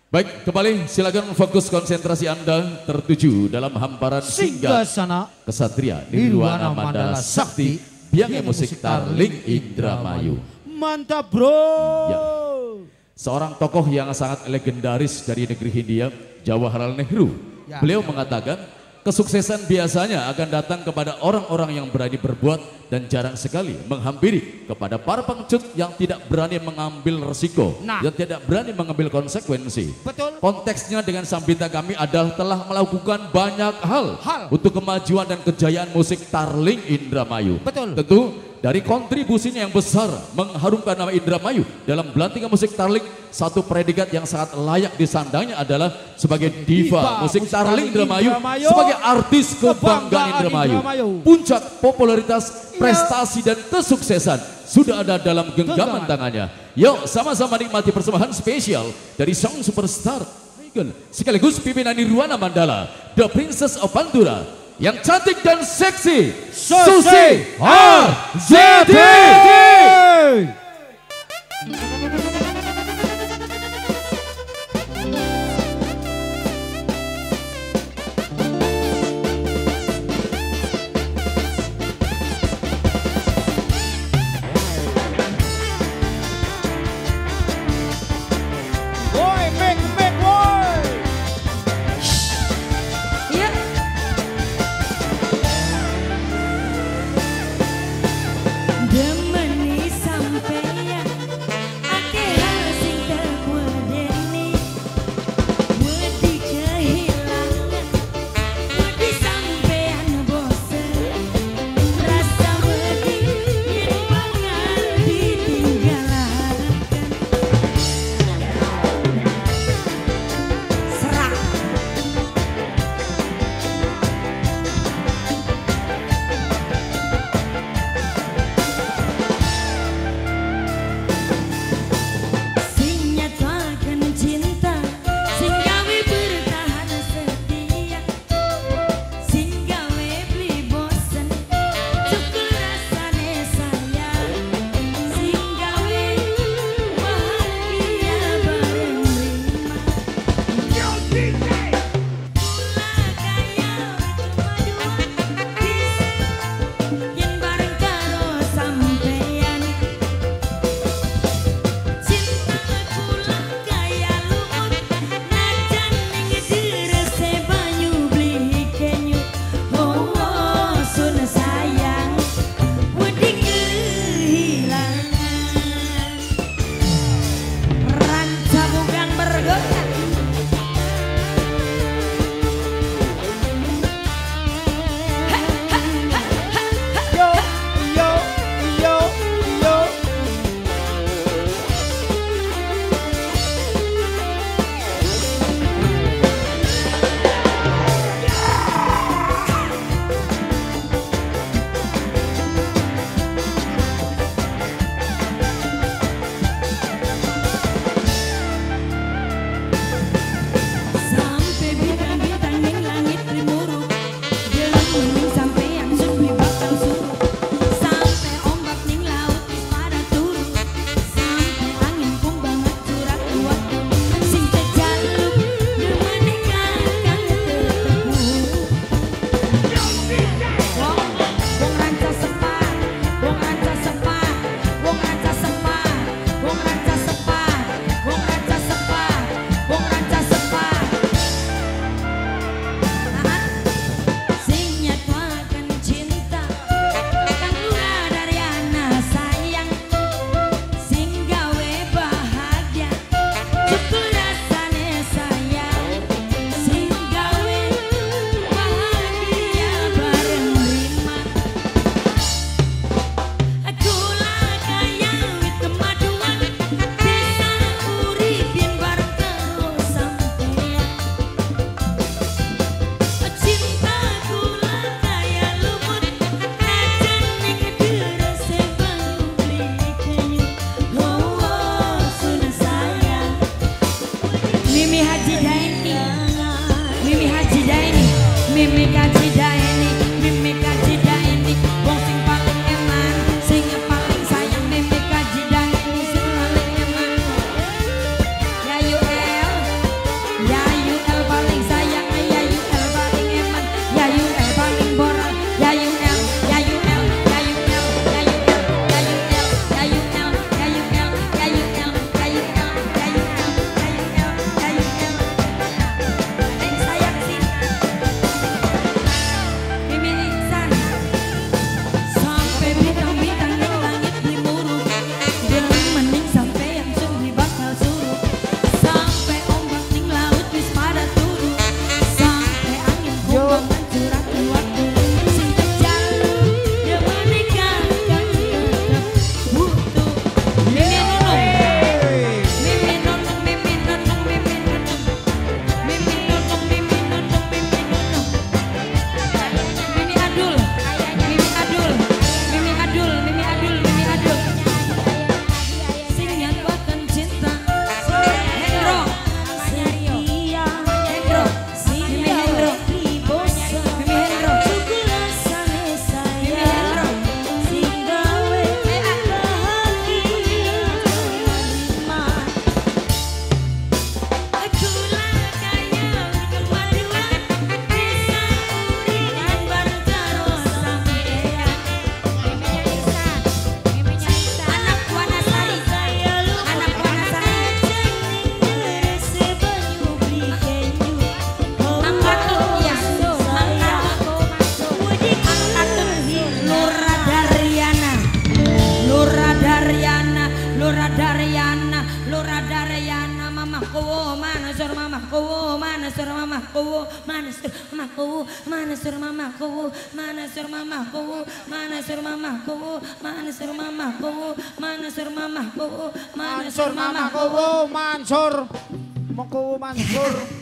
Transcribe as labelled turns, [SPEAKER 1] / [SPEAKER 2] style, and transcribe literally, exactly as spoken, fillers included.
[SPEAKER 1] Baik, kembali silakan fokus konsentrasi Anda tertuju dalam hamparan singgah
[SPEAKER 2] sana
[SPEAKER 1] kesatria Nirwana Mandala Sakti Biang Musik Tarling Indramayu.
[SPEAKER 2] Mantap bro.
[SPEAKER 1] Ya. Seorang tokoh yang sangat legendaris dari negeri Hindia, Jawaharlal Nehru.
[SPEAKER 2] Ya.
[SPEAKER 1] Beliau mengatakan kesuksesan biasanya akan datang kepada orang-orang yang berani berbuat dan jarang sekali menghampiri kepada para pengecut yang tidak berani mengambil resiko,
[SPEAKER 2] nah.
[SPEAKER 1] yang tidak berani mengambil konsekuensi.
[SPEAKER 2] Betul.
[SPEAKER 1] Konteksnya dengan Sambita kami adalah telah melakukan banyak hal,
[SPEAKER 2] hal
[SPEAKER 1] untuk kemajuan dan kejayaan musik Tarling Indramayu.
[SPEAKER 2] Betul.
[SPEAKER 1] Tentu dari kontribusinya yang besar mengharumkan nama Indramayu dalam belantika musik Tarling, satu predikat yang sangat layak disandangnya adalah sebagai diva, diva musik, musik Tarling Indramayu, Indramayu, sebagai artis kebanggaan Indramayu. Indramayu. Puncak popularitas, prestasi dan kesuksesan sudah ada dalam genggaman tangannya. Yuk sama-sama nikmati persembahan spesial dari sang superstar Regan sekaligus pimpinan Nirwana Mandala, The Princess of Pantura, yang cantik dan seksi, Susi Arzeti.
[SPEAKER 2] mamaku, mana sur mamaku, mana sur mamaku, mana sur mamaku, mana sur mamaku, mana sur mamaku, mana sur mamaku, mana sur mamaku, mana sur mamaku, mana sur mamaku,
[SPEAKER 3] Mansur, Mansur, Mansur.